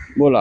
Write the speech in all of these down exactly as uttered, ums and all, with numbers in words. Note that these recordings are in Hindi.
बोला।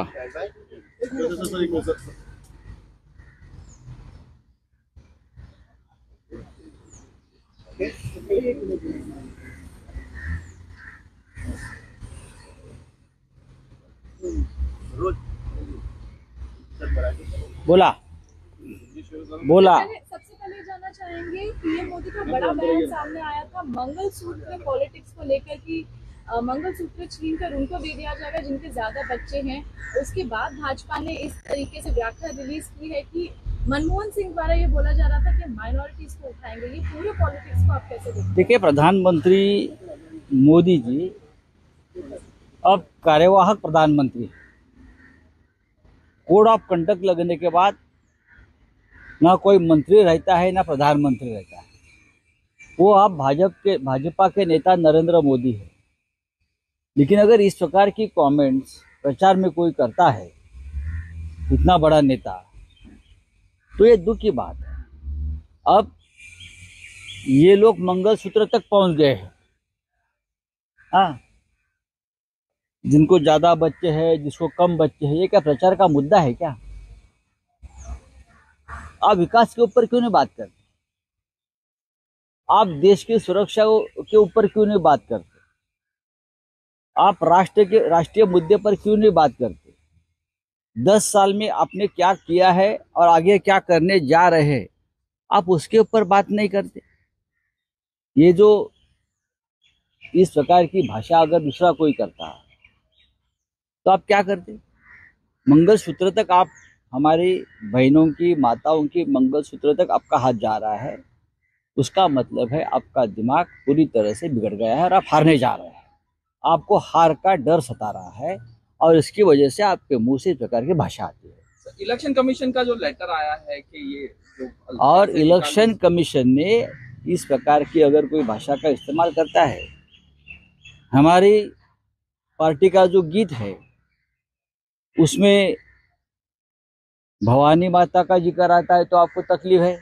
बोला बोला। पहले सबसे पहले जानना चाहेंगे पीएम मोदी का बड़ा बयान सामने आया था मंगलसूत्र में पॉलिटिक्स को लेकर कि अ, मंगलसूत्र छीन कर उनको दे दिया जाएगा जिनके ज्यादा बच्चे हैं। उसके बाद भाजपा ने इस तरीके से व्याख्या रिलीज की है कि मनमोहन सिंह द्वारा ये बोला जा रहा था कि माइनॉरिटीज को उठाएंगे। ये पूरे पॉलिटिक्स को आप कैसे देखते हैं? देखिए, प्रधानमंत्री मोदी जी अब कार्यवाहक प्रधानमंत्री हैं। कोड ऑफ कंडक्ट लगने के बाद ना कोई मंत्री रहता है ना प्रधानमंत्री रहता है। वो आप भाजपा के भाजपा के नेता नरेंद्र मोदी है। लेकिन अगर इस प्रकार की कमेंट्स प्रचार में कोई करता है, इतना बड़ा नेता, तो ये दुख की बात है। अब ये लोग मंगलसूत्र तक पहुंच गए हैं। हाँ, जिनको ज्यादा बच्चे हैं, जिसको कम बच्चे हैं, ये क्या प्रचार का मुद्दा है क्या? आप विकास के ऊपर क्यों नहीं बात करते? आप देश की सुरक्षा के ऊपर क्यों नहीं बात करते? आप राष्ट्र के राष्ट्रीय मुद्दे पर क्यों नहीं बात करते? दस साल में आपने क्या किया है और आगे क्या करने जा रहे हैं, आप उसके ऊपर बात नहीं करते। ये जो इस प्रकार की भाषा अगर दूसरा कोई करता तो आप क्या करते? मंगलसूत्र तक आप, हमारी बहनों की, माताओं की मंगलसूत्र तक आपका हाथ जा रहा है, उसका मतलब है आपका दिमाग पूरी तरह से बिगड़ गया है और आप हारने जा रहे हैं। आपको हार का डर सता रहा है और इसकी वजह से आपके मुंह से इस प्रकार की भाषा आती है। इलेक्शन कमीशन का जो लेटर आया है कि ये जो और इलेक्शन कमीशन ने इस प्रकार की अगर कोई भाषा का इस्तेमाल करता है, हमारी पार्टी का जो गीत है उसमें भवानी माता का जिक्र आता है तो आपको तकलीफ है,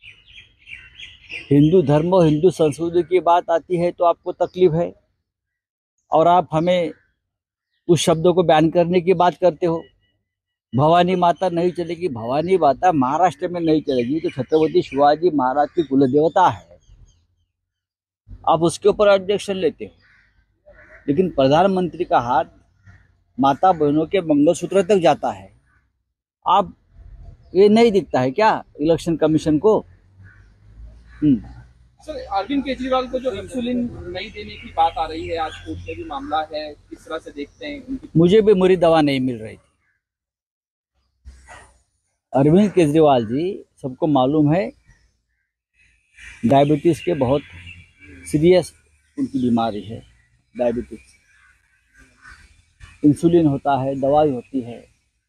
हिंदू धर्म और हिंदू संस्कृति की बात आती है तो आपको तकलीफ है, और आप हमें उस शब्दों को बैन करने की बात करते हो। भवानी माता नहीं चलेगी, भवानी माता महाराष्ट्र में नहीं चलेगी तो छत्रपति शिवाजी महाराज की कुलदेवता है, आप उसके ऊपर ऑब्जेक्शन लेते हो। लेकिन प्रधानमंत्री का हाथ माता बहनों के मंगलसूत्र तक जाता है, आप ये नहीं दिखता है क्या इलेक्शन कमीशन को? सर, अरविंद केजरीवाल को जो इंसुलिन नहीं देने की बात आ रही है, आज कोर्ट में भी मामला है, किस तरह से देखते हैं? मुझे भी मेरी दवा नहीं मिल रही थी। अरविंद केजरीवाल जी, सबको मालूम है, डायबिटीज के बहुत सीरियस उनकी बीमारी है। डायबिटीज, इंसुलिन होता है, दवाई होती है।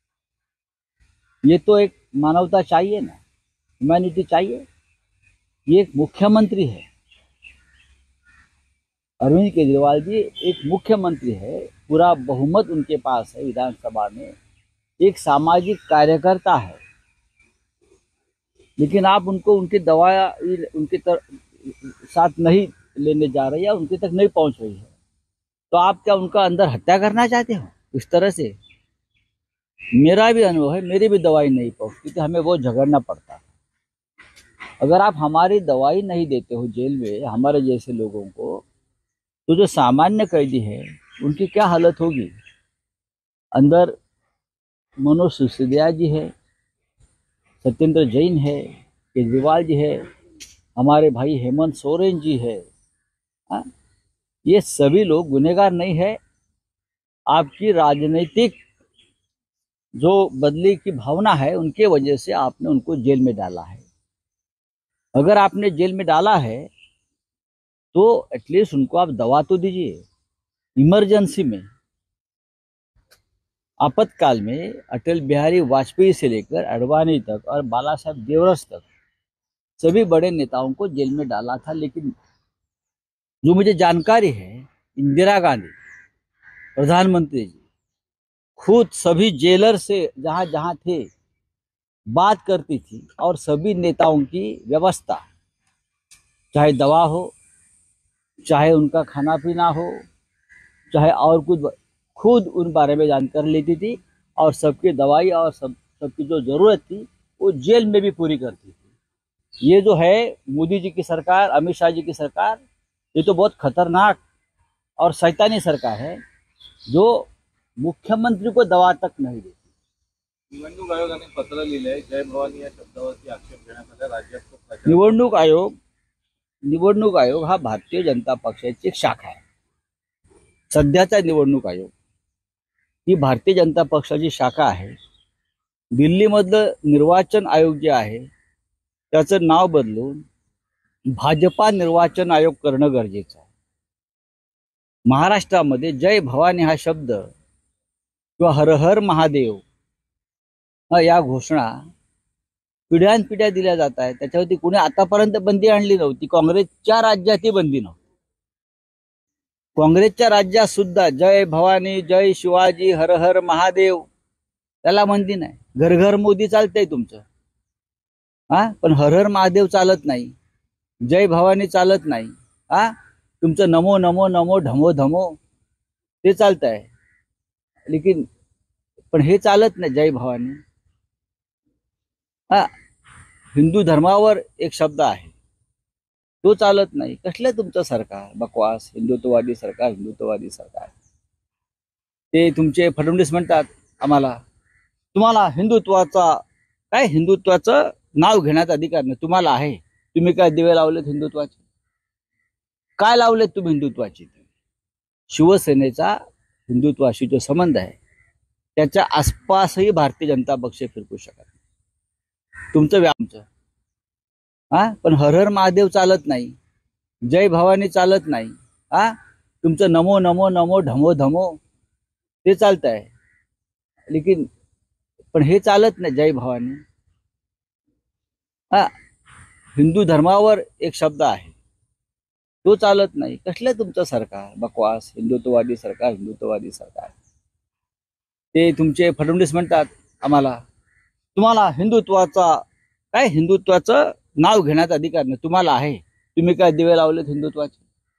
ये तो एक मानवता चाहिए ना, ह्यूमैनिटी चाहिए। ये एक मुख्यमंत्री है, अरविंद केजरीवाल जी एक मुख्यमंत्री है, पूरा बहुमत उनके पास है विधानसभा में, एक सामाजिक कार्यकर्ता है। लेकिन आप उनको उनकी दवा उनके तर, साथ नहीं लेने जा रहे या उनके तक नहीं पहुंच रही है, तो आप क्या उनका अंदर हत्या करना चाहते हो इस तरह से? मेरा भी अनुभव है, मेरी भी दवाई नहीं पहुंचती थी, हमें वो झगड़ना पड़ता। अगर आप हमारी दवाई नहीं देते हो जेल में हमारे जैसे लोगों को, तो जो सामान्य कैदी है उनकी क्या हालत होगी? अंदर मनोज सिसोदिया जी है, सत्येंद्र जैन है, केजरीवाल जी है, हमारे भाई हेमंत सोरेन जी है। हा? ये सभी लोग गुनहगार नहीं है। आपकी राजनीतिक जो बदली की भावना है उनके वजह से आपने उनको जेल में डाला है। अगर आपने जेल में डाला है तो एटलीस्ट उनको आप दवा तो दीजिए। इमरजेंसी में, आपातकाल में अटल बिहारी वाजपेयी से लेकर अडवाणी तक और बाला साहब देवरस तक सभी बड़े नेताओं को जेल में डाला था। लेकिन जो मुझे जानकारी है, इंदिरा गांधी प्रधानमंत्री जी खुद सभी जेलर से जहां जहां थे बात करती थी और सभी नेताओं की व्यवस्था, चाहे दवा हो, चाहे उनका खाना पीना हो, चाहे और कुछ, खुद उन बारे में जानकारी लेती थी और सबकी दवाई और सब सबकी जो जरूरत थी वो जेल में भी पूरी करती थी। ये जो है मोदी जी की सरकार, अमित शाह जी की सरकार, ये तो बहुत खतरनाक और शैतानी सरकार है जो मुख्यमंत्री को दवा तक नहीं देती। निवडणूक आयोगाने पत्र लिहिलंय, जय भवानी या शब्दावरती आक्षेप घेण्यात आला। राज्यात तो प्रचार निवडणूक आयोग निवडणूक आयोग हा भारतीय जनता पक्षाची एक शाखा आहे। सध्याचा निवडणूक आयोग ही भारतीय जनता पक्षाची शाखा आहे। दिल्लीमधलं निर्वाचन आयोग जे आहे त्याचं नाव बदलून भाजपा निर्वाचन आयोग करणं गरजेचं आहे। महाराष्ट्रामध्ये जय भवानी हा शब्द किंवा हर हर महादेव या घोषणा पिढ्यानपिढ्या दिल्या जात आहेत। त्याच्यावरती कुणी आतापर्यंत बंदी आणली नव्हती। काँग्रेसच्या राज्यातही बंदी नव्हती। काँग्रेसच्या राज्यात सुद्धा जय भवानी, जय शिवाजी, हर हर महादेव त्याला बंदी नाही। घर घर मोदी चालतंय तुमचं, हा, पण हर हर महादेव चालत नाही, जय भवानी चालत नाही, हा, तुमचं नमो नमो नमो ढमो धमो ते चालत आहे। लेकिन पण हे चालत नाही जय भवानी। हा, हिंदू धर्मावर एक शब्द आहे तो चालत नाही। कसलं तुमचं सरकार बकवास, हिंदुत्ववादी सरकार, हिंदुत्ववादी सरकार। ते तुमचे फडणवीस म्हणतात आम्हाला, तुम्हाला हिंदुत्वाचा काय हिंदुत्वाचं नाव घेण्याचा अधिकार नाही, तुम्हाला आहे। तुम्ही काय दिवे लावलेत हिंदुत्वाचे? काय लावलेत तुम्ही हिंदुत्वाचे? शिवसेनेचा हिंदुत्वाशी जो संबंध आहे त्याच्या आसपासही भारतीय जनता पक्ष फिरकू शकत नाही। तुमचं व्यामचं, हा, पण हर हर महादेव चालत नाही, जय भवानी चालत नाही, हा, तुमचं नमो नमो नमो ढमो धमो ते चालत आहे। लेकिन पण हे चालत नाही जय भवानी। हा, हिंदू धर्मावर एक शब्द आहे तो चालत नाही। कसलं तुमचं सरकार बकवास, हिंदुत्ववादी सरकार, हिंदुत्ववादी सरकार। ते तुमचे फडणवीस म्हणतात आम्हाला, तुम्हाला हिंदुत्वाचा काय हिंदुत्वाचं नाव घेण्याचा अधिकार नाही, तुम्हाला आहे। तुम्ही काय दिवे लावलेत हिंदुत्वाचे?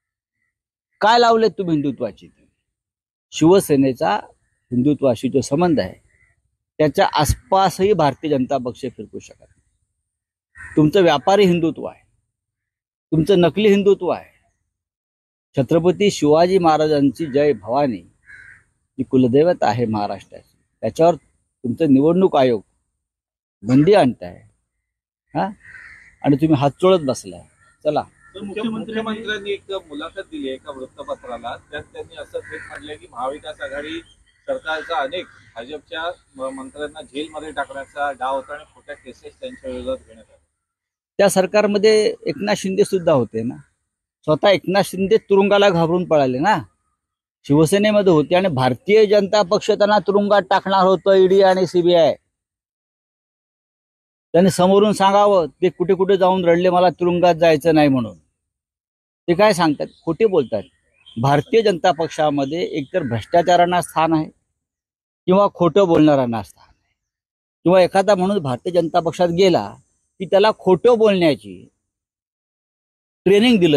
काय लावलेत तुम्ही हिंदुत्वाचे? शिवसेनेचा हिंदुत्वाशी जो संबंध आहे त्याच्या आसपासही भारतीय जनता पक्ष फिरकू शकत नाही। तुमचं व्यापारी हिंदुत्व आहे, तुमचं नकली हिंदुत्व आहे। छत्रपती शिवाजी महाराजांची जय भवानी ही कुलदैवत आहे महाराष्ट्राची, त्याच्यावर तुमचं निवडणूक आयोग बंदी आणताय, हा, आणि तुम्ही हात चोळत बसलाय। चला, तर मुख्यमंत्र्यांनी एक मुलाखत दिली आहे एका वृत्तपत्राला, त्यात त्यांनी असं थेट म्हटलंय की महाविकास आघाडी सरकारचा अनेक भाजपच्या मंत्र्यांना जेलमध्ये टाकण्याचा डाव होता आणि खोट्या केसेस त्यांच्या विरोधात घेण्यात आल्या। त्या सरकारमध्ये एकनाथ शिंदे सुद्धा होते ना, स्वतः एकनाथ शिंदे तुरुंगाला घाबरून पळाले ना। शिवसेनेमध्ये होते आणि भारतीय जनता पक्ष त्यांना तुरुंगात टाकणार होतं, ईडी आणि सीबीआय। त्यांनी समोरून सांगावं, ते कुठे कुठे जाऊन रडले मला तुरुंगात जायचं नाही म्हणून। ते काय सांगतात? खोटे बोलतात। भारतीय जनता पक्षामध्ये एकतर भ्रष्टाचारांना स्थान आहे किंवा खोटं बोलणाऱ्यांना स्थान आहे, किंवा एखादा म्हणून भारतीय जनता पक्षात गेला की त्याला खोटं बोलण्याची ट्रेनिंग दिलं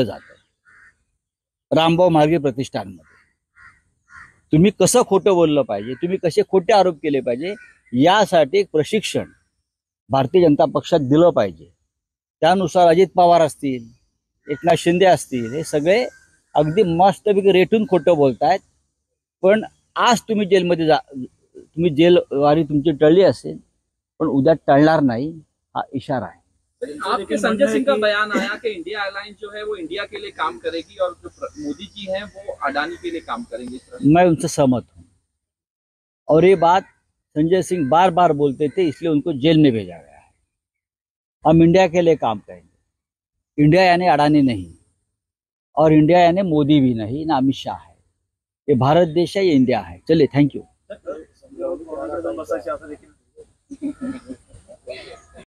जातं रामभाऊ म्हाळगी प्रतिष्ठानमध्ये। तुम्ही कसं खोटं बोललं पाहिजे, तुम्ही कसे खोटे आरोप केले पाहिजे यासाठी एक प्रशिक्षण भारतीय जनता पक्षात दिलं पाहिजे। त्यानुसार अजित पवार असतील, एकनाथ शिंदे असतील, हे सगळे अगदी मस्तपैकी रेटून खोटं बोलतायत। पण आज तुम्ही जेलमध्ये जा, तुम्ही जेलवारी तुमची टळली असेल पण उद्या टळणार नाही, हा इशारा है। आपके संजय सिंह का बयान आया कि इंडिया एयरलाइंस जो है वो इंडिया के लिए काम करेगी और जो मोदी जी हैं वो अडानी के लिए काम करेंगे। मैं उनसे सहमत हूँ और ये बात संजय सिंह बार बार बोलते थे, इसलिए उनको जेल में भेजा गया है। हम इंडिया के लिए काम करेंगे। इंडिया यानी अडानी नहीं, और इंडिया यानी मोदी भी नहीं, ना अमित शाह है। ये भारत देश है, ये इंडिया है। चलिए, थैंक यू।